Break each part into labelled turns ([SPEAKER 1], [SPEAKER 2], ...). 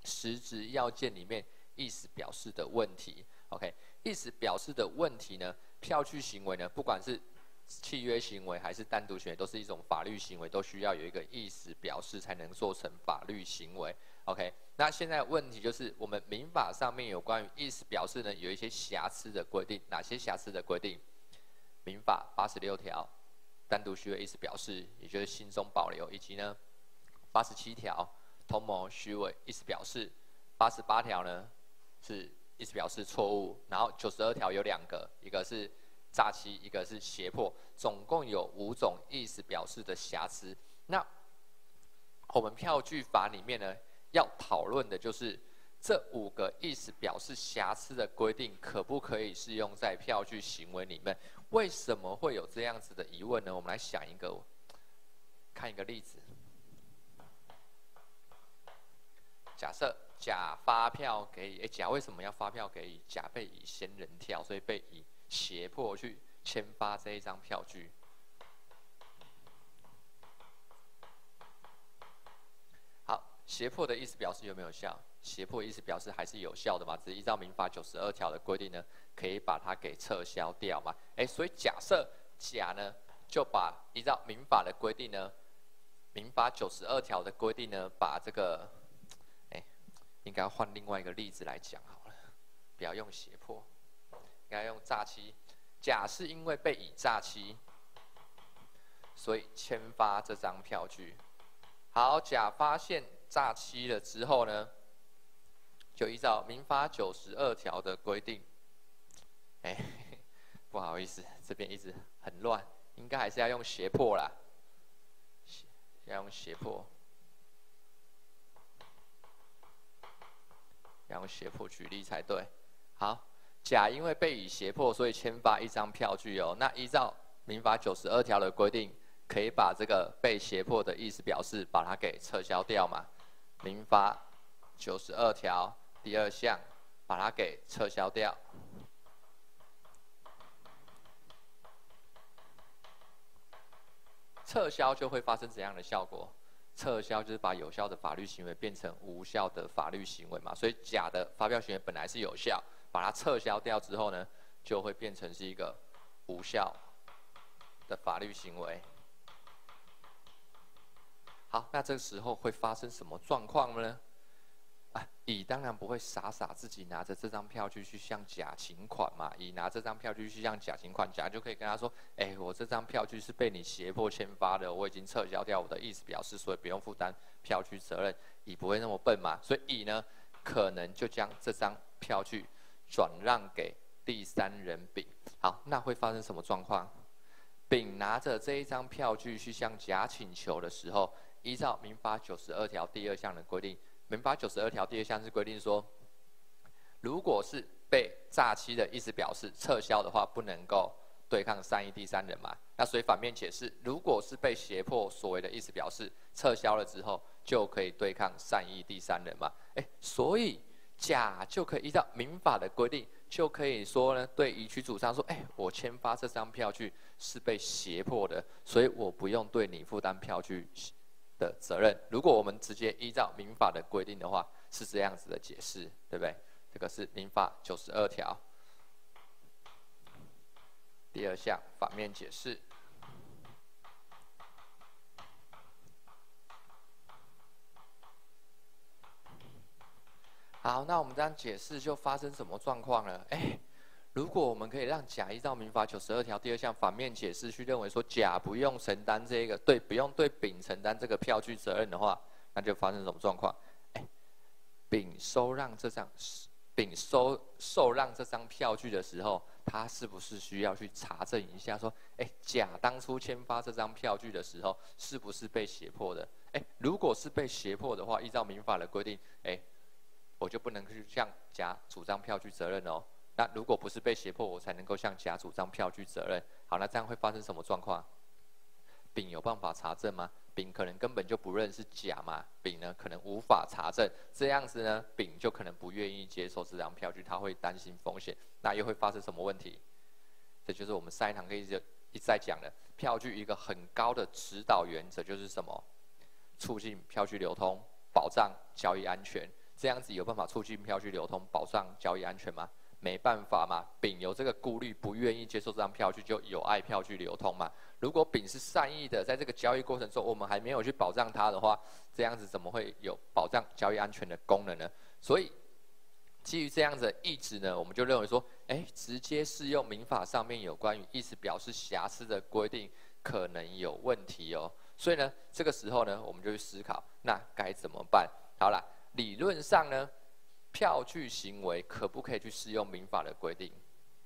[SPEAKER 1] 实质要件里面意思表示的问题。OK， 意思表示的问题呢，票据行为呢，不管是契约行为还是单独行为，都是一种法律行为，都需要有一个意思表示才能做成法律行为。OK， 那现在问题就是我们民法上面有关于意思表示呢，有一些瑕疵的规定。哪些瑕疵的规定？民法86条单独虚伪意思表示，也就是心中保留，以及呢87条同谋虚伪意思表示，88条呢是意思表示错误，然后92条有2个，一个是诈欺，一个是胁迫，总共有5种意思表示的瑕疵。那我们票据法里面呢，要讨论的就是这5个意思表示瑕疵的规定可不可以适用在票据行为里面？为什么会有这样子的疑问呢？我们来想一个，看一个例子。假设甲发票给乙，甲为什么要发票给乙？甲被乙仙人跳，所以被乙胁迫去签发这一张票据。好，胁迫的意思表示有没有效？胁迫意思表示还是有效的嘛，只是依照民法92条的规定呢，可以把它给撤销掉嘛。所以假设甲呢，就把依照民法的规定呢，民法92条的规定呢，把这个，应该要换另外一个例子来讲好了，不要用胁迫，应该用诈欺。甲是因为被乙诈欺，所以签发这张票据。好，甲发现诈欺了之后呢，就依照民法92条的规定，不好意思，这边一直很乱，应该还是要用胁迫啦，要用胁迫，要用胁迫举例才对。好，甲因为被乙胁迫，所以签发一张票据哦。那依照民法92条的规定，可以把这个被胁迫的意思表示把它给撤销掉嘛？民法92条第2项，把它给撤销掉。撤销就会发生怎样的效果？撤销就是把有效的法律行为变成无效的法律行为嘛。所以甲的发票行为本来是有效，把它撤销掉之后呢，就会变成是一个无效的法律行为。好，那这个时候会发生什么状况呢？乙当然不会傻傻自己拿着这张票据去向甲请款嘛。乙拿这张票据去向甲请款，甲就可以跟他说：“我这张票据是被你胁迫签发的，我已经撤销掉我的意思表示，所以不用负担票据责任。”乙不会那么笨嘛，所以乙呢，可能就将这张票据转让给第三人丙。好，那会发生什么状况？丙拿着这一张票据去向甲请求的时候，依照民法92条第2项的规定，民法92条第2项是规定说，如果是被诈欺的意思表示撤销的话，不能够对抗善意第三人嘛。那所以反面解释，如果是被胁迫所谓的意思表示撤销了之后，就可以对抗善意第三人嘛。所以甲就可以依照民法的规定，就可以说呢，对乙区主张说，我签发这张票据是被胁迫的，所以我不用对你负担票据的责任。如果我们直接依照民法的规定的话，是这样子的解释，对不对？这个是民法92条第2项反面解释。好，那我们这样解释就发生什么状况了？如果我们可以让甲依照民法92条第2项反面解释去认为说甲不用承担这个不用对丙承担这个票据责任的话，那就发生什么状况？丙受让这张票据的时候，他是不是需要去查证一下说，甲当初签发这张票据的时候是不是被胁迫的？如果是被胁迫的话，依照民法的规定，我就不能去向甲主张票据责任哦。那如果不是被胁迫，我才能够向甲主张票据责任。好，那这样会发生什么状况？丙有办法查证吗？丙可能根本就不认识甲嘛，丙呢可能无法查证，这样子呢，丙就可能不愿意接受这张票据，他会担心风险，那又会发生什么问题？这就是我们上一堂课一直在讲的，票据一个很高的指导原则就是什么？促进票据流通，保障交易安全。 这样子有办法促进票据流通，保障交易安全吗？没办法嘛，丙有这个顾虑，不愿意接受这张票据，就有碍票据流通嘛。如果丙是善意的，在这个交易过程中，我们还没有去保障它的话，这样子怎么会有保障交易安全的功能呢？所以，基于这样子的意旨呢，我们就认为说，直接适用民法上面有关于意思表示瑕疵的规定，可能有问题哦。所以呢，这个时候呢，我们就去思考，那该怎么办？好啦，理论上呢，票据行为可不可以去适用民法的规定？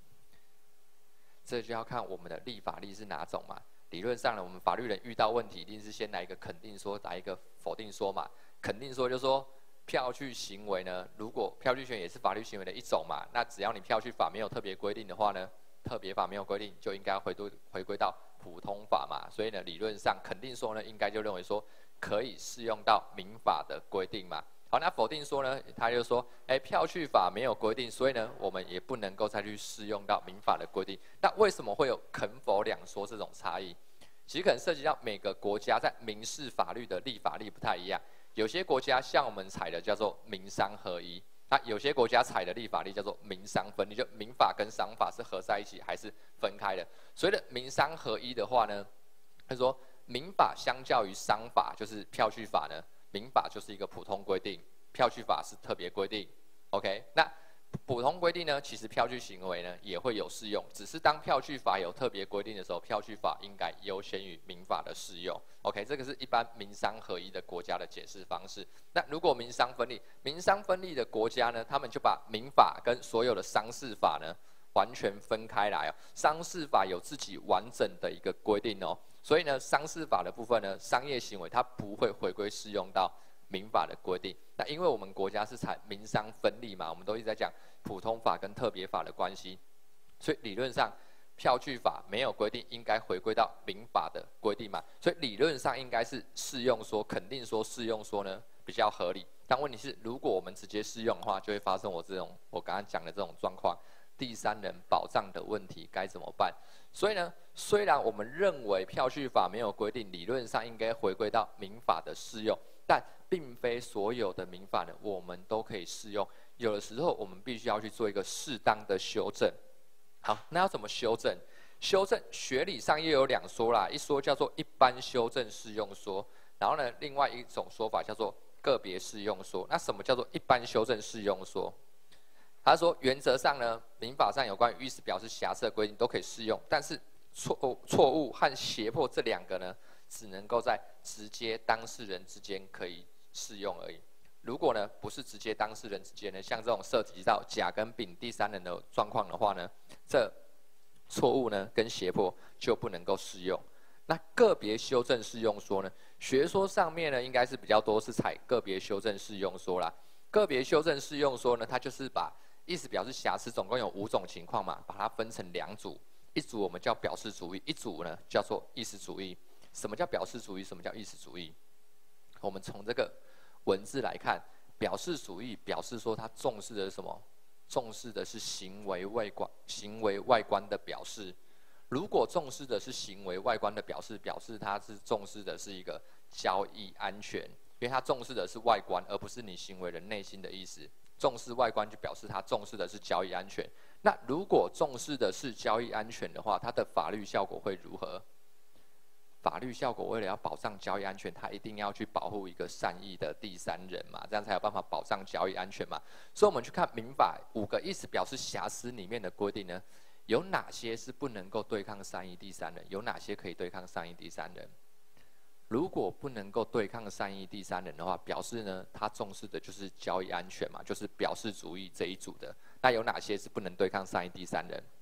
[SPEAKER 1] 这就要看我们的立法力是哪种嘛。理论上呢，我们法律人遇到问题，一定是先来一个肯定说，来一个否定说嘛。肯定说就说票据行为呢，如果票据行为也是法律行为的一种嘛，那只要你票据法没有特别规定的话呢，特别法没有规定，就应该回归到普通法嘛。所以呢，理论上肯定说呢，应该就认为说可以适用到民法的规定嘛。好，那否定说呢，他就说，票据法没有规定，所以呢，我们也不能够再去适用到民法的规定。那为什么会有肯否两说这种差异？其实可能涉及到每个国家在民事法律的立法力不太一样。有些国家像我们采的叫做民商合一，那有些国家采的立法力叫做民商分立，就民法跟商法是合在一起还是分开的。所谓的民商合一的话呢，他说民法相较于商法，就是票据法呢。民法就是一个普通规定，票据法是特别规定。OK， 那普通规定呢，其实票据行为呢也会有适用，只是当票据法有特别规定的时候，票据法应该优先于民法的适用。OK， 这个是一般民商合一的国家的解释方式。那如果民商分立的国家呢，他们就把民法跟所有的商事法呢完全分开来哦。商事法有自己完整的一个规定哦。所以呢，商事法的部分呢，商业行为它不会回归适用到民法的规定。那因为我们国家是采民商分立嘛，我们都一直在讲普通法跟特别法的关系，所以理论上票据法没有规定应该回归到民法的规定嘛，所以理论上应该是适用说，肯定说适用说呢比较合理。但问题是，如果我们直接适用的话，就会发生我刚刚讲的这种状况。第三人保障的问题该怎么办？所以呢，虽然我们认为票据法没有规定，理论上应该回归到民法的适用，但并非所有的民法呢，我们都可以适用。有的时候我们必须要去做一个适当的修正。好，那要怎么修正？修正学理上也有两说啦，一说叫做一般修正适用说，然后呢，另外一种说法叫做个别适用说。那什么叫做一般修正适用说？他说，原则上呢，民法上有关于意思表示瑕疵的规定都可以适用，但是错误和胁迫这两个呢，只能够在直接当事人之间可以适用而已。如果呢不是直接当事人之间呢，像这种涉及到甲跟丙第三人的状况的话呢，这错误呢跟胁迫就不能够适用。那个别修正适用说呢，学说上面呢应该是比较多是采个别修正适用说啦。个别修正适用说呢，它就是把意思表示瑕疵总共有5种情况嘛，把它分成2组，一组我们叫表示主义，一组呢叫做意思主义。什么叫表示主义？什么叫意思主义？我们从这个文字来看，表示主义表示说它重视的是什么？重视的是行为外观的表示。如果重视的是行为外观的表示，表示它是重视的是一个交易安全，因为它重视的是外观，而不是你行为人内心的意思。重视外观就表示它重视的是交易安全。那如果重视的是交易安全的话，它的法律效果会如何？法律效果为了要保障交易安全，它一定要去保护一个善意的第三人嘛，这样才有办法保障交易安全嘛。所以我们去看民法5个意思表示瑕疵里面的规定呢，有哪些是不能够对抗善意第三人？有哪些可以对抗善意第三人？如果不能够对抗善意第三人的话，表示呢，他重视的就是交易安全嘛，就是表示主义这一组的。那有哪些是不能对抗善意第三人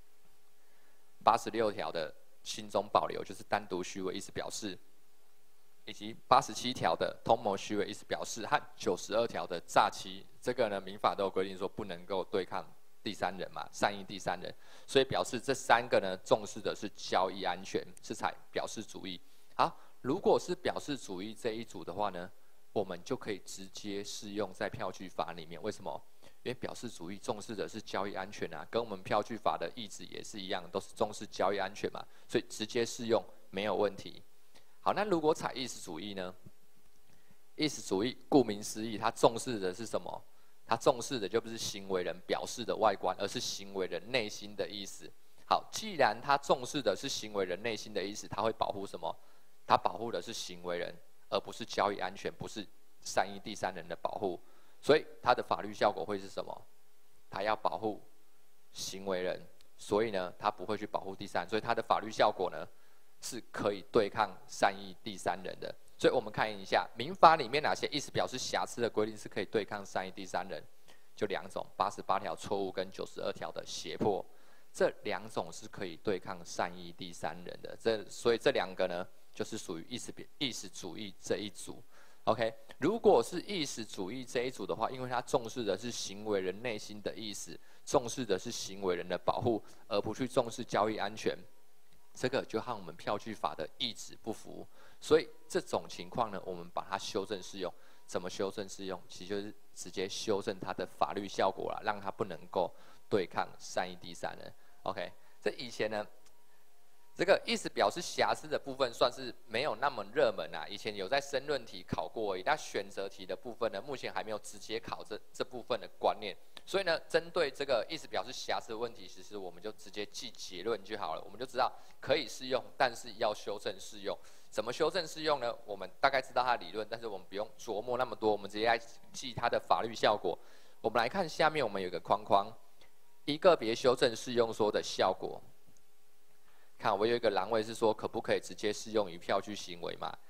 [SPEAKER 1] ？86条的心中保留就是单独虚伪意思表示，以及87条的通谋虚伪意思表示和92条的诈欺，这个呢，民法都有规定说不能够对抗第三人嘛，善意第三人，所以表示这3个呢，重视的是交易安全，是采表示主义。好。如果是表示主义这一组的话呢，我们就可以直接适用在票据法里面。为什么？因为表示主义重视的是交易安全啊，跟我们票据法的意旨也是一样，都是重视交易安全嘛，所以直接适用没有问题。好，那如果采意识主义呢？ 意识主义顾名思义，它重视的是什么？它重视的就不是行为人表示的外观，而是行为人内心的意思。好，既然它重视的是行为人内心的意思，它会保护什么？它保护的是行为人，而不是交易安全，不是善意第三人的保护。所以它的法律效果会是什么？它要保护行为人，所以呢，它不会去保护第三人，所以它的法律效果呢，是可以对抗善意第三人的。所以我们看一下民法里面哪些意思表示瑕疵的规定是可以对抗善意第三人，就2种：88条错误跟92条的胁迫。这2种是可以对抗善意第三人的。所以这2个呢，就是属于意识主义这一组。OK， 如果是意识主义这一组的话，因为它重视的是行为人内心的意思，重视的是行为人的保护，而不去重视交易安全，这个就和我们票据法的意旨不符。所以这种情况呢，我们把它修正适用。怎么修正适用？其实就是直接修正它的法律效果啦，让它不能够对抗善意第三人。OK， 这以前呢，这个意思表示瑕疵的部分算是没有那么热门啊。以前有在申论题考过而已，但选择题的部分呢，目前还没有直接考这部分的观念。所以呢，针对这个意思表示瑕疵的问题，其实我们就直接记结论就好了。我们就知道可以适用，但是要修正适用。怎么修正适用呢？我们大概知道它的理论，但是我们不用琢磨那么多，我们直接来记它的法律效果。我们来看下面，我们有个框框，一个别修正适用说的效果。看，我有一个栏位是说可不可以直接适用于票据行为嘛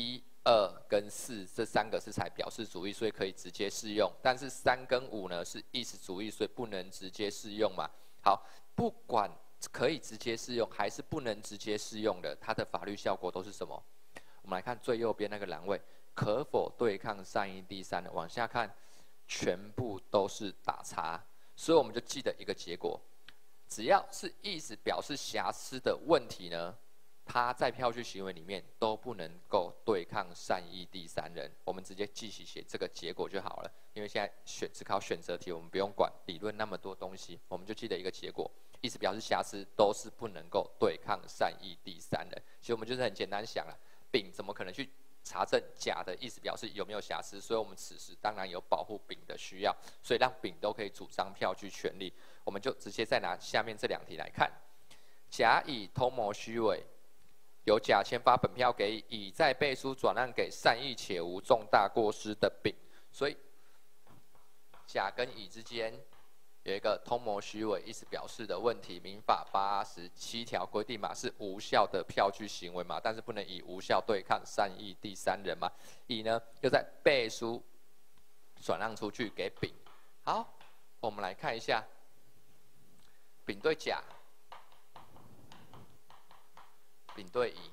[SPEAKER 1] ？1、2跟4这3个是采表示主义，所以可以直接适用。但是3跟5呢是意识主义，所以不能直接适用嘛。好，不管可以直接适用还是不能直接适用的，它的法律效果都是什么？我们来看最右边那个栏位，可否对抗善意第三人？往下看，全部都是打叉，所以我们就记得一个结果：只要是意思表示瑕疵的问题呢，它在票据行为里面都不能够对抗善意第三人。我们直接记起写这个结果就好了，因为现在只考选择题，我们不用管理论那么多东西，我们就记得一个结果。意思表示瑕疵都是不能够对抗善意第三人。其实我们就是很简单想了，丙怎么可能去查证甲的意思表示有没有瑕疵？所以我们此时当然有保护丙的需要，所以让丙都可以主张票据权利。我们就直接再拿下面这2题来看：甲乙偷谋虚伪，由甲签发本票给乙在背书转让给善意且无重大过失的丙，所以甲跟乙之间有一个偷谋虚伪意思表示的问题，民法87条规定嘛，是无效的票据行为嘛，但是不能以无效对抗善意第三人嘛。乙呢又在背书转让出去给丙。好，我们来看一下，丙对甲，丙对乙，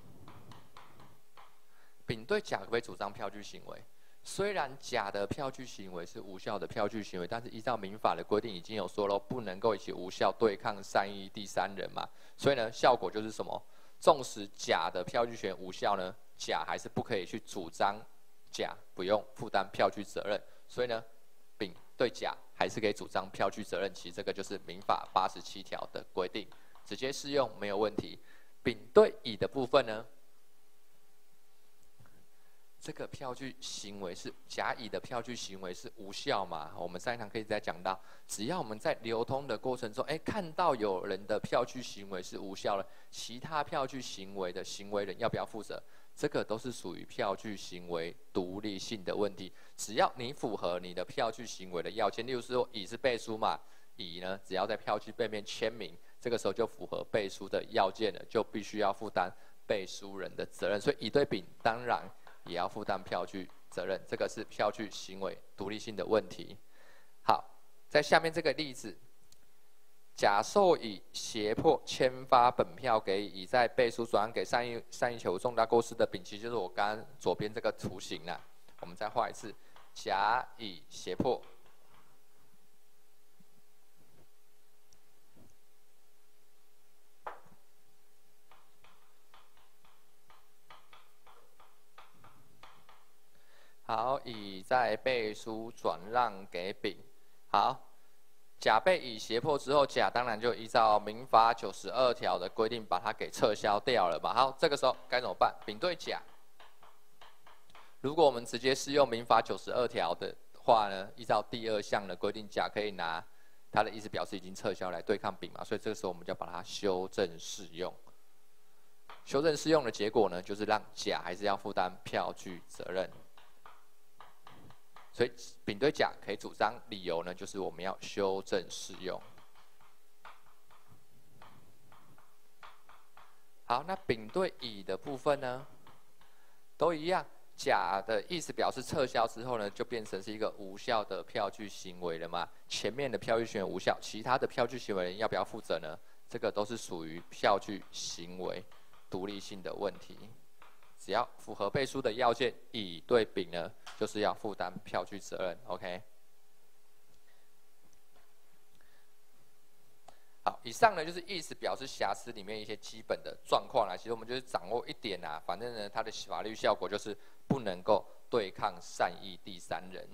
[SPEAKER 1] 丙对甲可不可以主张票据行为？虽然甲的票据行为是无效的票据行为，但是依照民法的规定已经有说了，不能够以其无效对抗善意第三人嘛。所以呢，效果就是什么？纵使甲的票据权无效呢，甲还是不可以去主张甲不用负担票据责任。所以呢，丙对甲还是可以主张票据责任。其实这个就是民法87条的规定，直接适用没有问题。丙对乙的部分呢？这个票据行为是甲乙的票据行为是无效嘛？我们上一堂可以再讲到，只要我们在流通的过程中，看到有人的票据行为是无效了，其他票据行为的行为人要不要负责？这个都是属于票据行为独立性的问题。只要你符合你的票据行为的要件，例如说乙是背书嘛，乙呢只要在票据背面签名，这个时候就符合背书的要件了，就必须要负担背书人的责任。所以乙对丙当然也要负担票据责任，这个是票据行为独立性的问题。好，在下面这个例子，甲受乙胁迫签发本票给乙在背书转让给善意且无重大过失的丙，其实就是我刚刚左边这个图形啦。我们再画一次，甲乙胁迫。好，乙在背书转让给丙。好，甲被乙胁迫之后，甲当然就依照民法92条的规定把它给撤销掉了嘛。好，这个时候该怎么办？丙对甲， 如果我们直接适用民法92条的话呢，依照第2项的规定，甲可以拿它的意思表示已经撤销来对抗丙嘛，所以这个时候我们就把它修正适用。修正适用的结果呢，就是让甲还是要负担票据责任。所以丙对甲可以主张，理由呢就是我们要修正适用。好，那丙对乙的部分呢，都一样。甲的意思表示撤销之后呢，就变成是一个无效的票据行为了嘛。前面的票据行为无效，其他的票据行为人要不要负责呢？这个都是属于票据行为独立性的问题。只要符合背书的要件，乙对丙呢，就是要负担票据责任。OK。好，以上呢就是意思表示瑕疵里面一些基本的状况啦。其实我们就是掌握一点啊，反正呢它的法律效果就是不能够对抗善意第三人。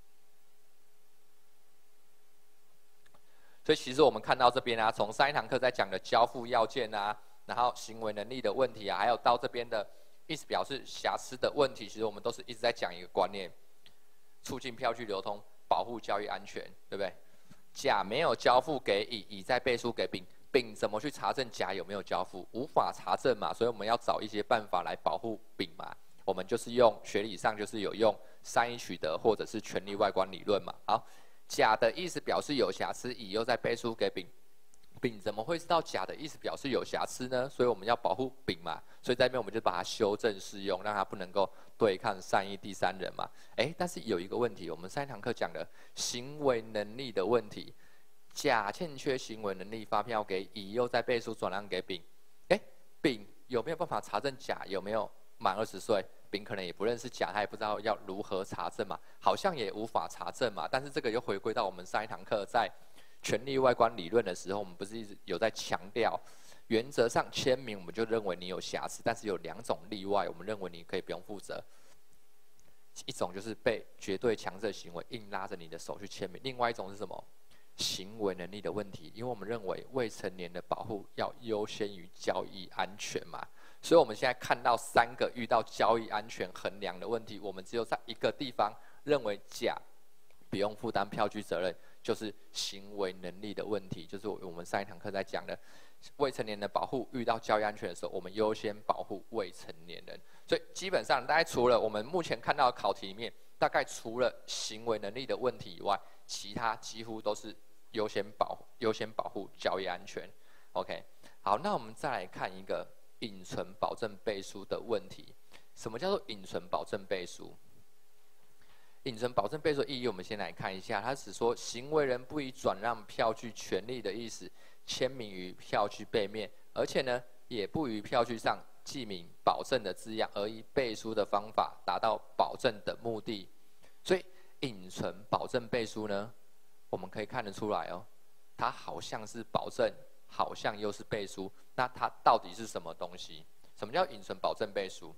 [SPEAKER 1] 所以其实我们看到这边啊，从上一堂课在讲的交付要件啊，然后行为能力的问题啊，还有到这边的意思表示瑕疵的问题，其实我们都是一直在讲一个观念：促进票据流通，保护交易安全，对不对？甲没有交付给乙，乙再背书给丙，丙怎么去查证甲有没有交付？无法查证嘛，所以我们要找一些办法来保护丙嘛。我们就是用学理上就是有用善意取得或者是权利外观理论嘛。好，甲的意思表示有瑕疵，乙又在背书给丙，丙怎么会知道甲的意思表示有瑕疵呢？所以我们要保护丙嘛，所以在这边我们就把它修正适用，让它不能够对抗善意第三人嘛。但是有一个问题，我们上一堂课讲的行为能力的问题，甲欠缺行为能力发票给乙，又在背书转让给丙，丙有没有办法查证甲有没有满20岁？丙可能也不认识甲，他也不知道要如何查证嘛，好像也无法查证嘛。但是这个又回归到我们上一堂课在权利外观理论的时候，我们不是一直有在强调，原则上签名我们就认为你有瑕疵，但是有2种例外，我们认为你可以不用负责。一种就是被绝对强制行为硬拉着你的手去签名，另外一种是什么？行为能力的问题，因为我们认为未成年的保护要优先于交易安全嘛，所以我们现在看到3个遇到交易安全衡量的问题，我们只有在一个地方认为甲不用负担票据责任，就是行为能力的问题，就是我们上一堂课在讲的未成年人的保护遇到交易安全的时候，我们优先保护未成年人。所以基本上大概除了我们目前看到的考题里面，大概除了行为能力的问题以外，其他几乎都是优先保护交易安全。OK， 好，那我们再来看一个隐存保证背书的问题。什么叫做隐存保证背书？隐存保证背书的意义，我们先来看一下。它只说行为人不以转让票据权利的意思签名于票据背面，而且呢，也不于票据上记明保证的字样，而以背书的方法达到保证的目的。所以隐存保证背书呢，我们可以看得出来哦，它好像是保证，好像又是背书，那它到底是什么东西？什么叫隐存保证背书？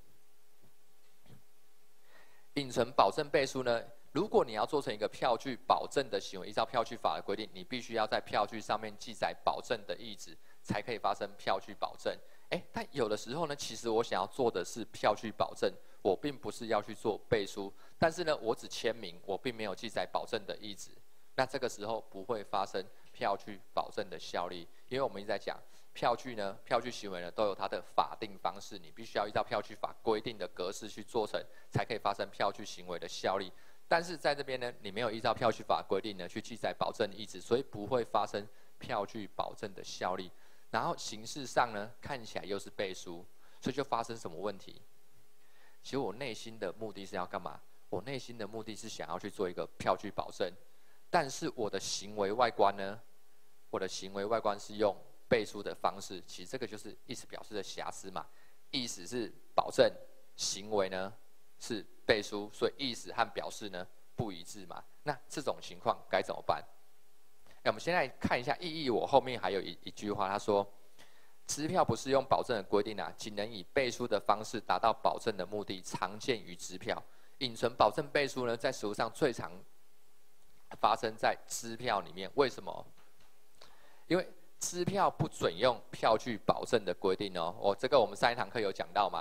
[SPEAKER 1] 隐存保证背书呢，如果你要做成一个票据保证的行为，依照票据法的规定，你必须要在票据上面记载保证的意旨，才可以发生票据保证。但有的时候呢，其实我想要做的是票据保证，我并不是要去做背书，但是呢，我只签名，我并没有记载保证的意旨，那这个时候不会发生票据保证的效力，因为我们一直在讲票据呢，票据行为呢都有它的法定方式，你必须要依照票据法规定的格式去做成，才可以发生票据行为的效力。但是在这边呢，你没有依照票据法规定呢去记载保证意旨，所以不会发生票据保证的效力。然后形式上呢，看起来又是背书，所以就发生什么问题？其实我内心的目的是要干嘛？我内心的目的是想要去做一个票据保证，但是我的行为外观呢？我的行为外观是用背书的方式，其实这个就是意思表示的瑕疵嘛。意思是保证，行为呢是背书，所以意思和表示呢不一致嘛。那这种情况该怎么办？我们先来看一下意义。我后面还有一句话，他说：支票不适用保证的规定啊，仅能以背书的方式达到保证的目的，常见于支票。隐存保证背书呢，在实务上最常发生在支票里面。为什么？因为支票不准用票据保证的规定哦。这个我们上一堂课有讲到嘛。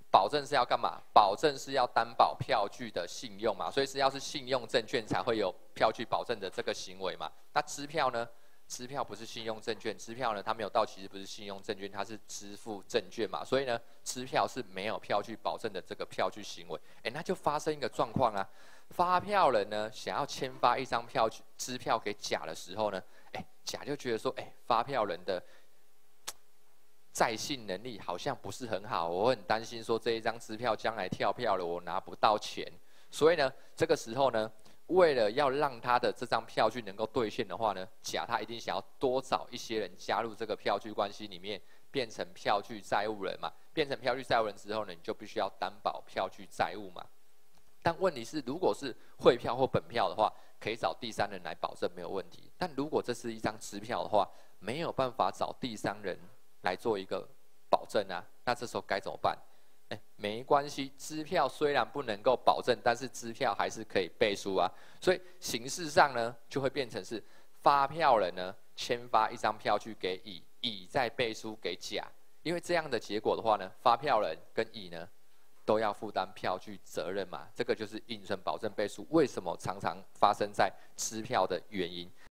[SPEAKER 1] 保证是要干嘛？保证是要担保票据的信用嘛，所以是要是信用证券才会有票据保证的这个行为嘛。那支票呢？支票不是信用证券，支票呢它没有到期日不是信用证券，它是支付证券嘛，所以呢支票是没有票据保证的这个票据行为。那就发生一个状况啊，发票人呢想要签发一张支票给甲的时候呢，甲就觉得说，发票人的在信能力好像不是很好，我很担心说这一张支票将来跳票了，我拿不到钱。所以呢，这个时候呢，为了要让他的这张票据能够兑现的话呢，甲他一定想要多找一些人加入这个票据关系里面，变成票据债务人嘛。变成票据债务人之后呢，你就必须要担保票据债务嘛。但问题是，如果是汇票或本票的话，可以找第三人来保证没有问题。但如果这是一张支票的话，没有办法找第三人来做一个保证啊，那这时候该怎么办？没关系，支票虽然不能够保证，但是支票还是可以背书啊。所以形式上呢，就会变成是发票人呢签发一张票据给乙，乙再背书给甲。因为这样的结果的话呢，发票人跟乙呢都要负担票据责任嘛。这个就是应存保证背书为什么常常发生在支票的原因。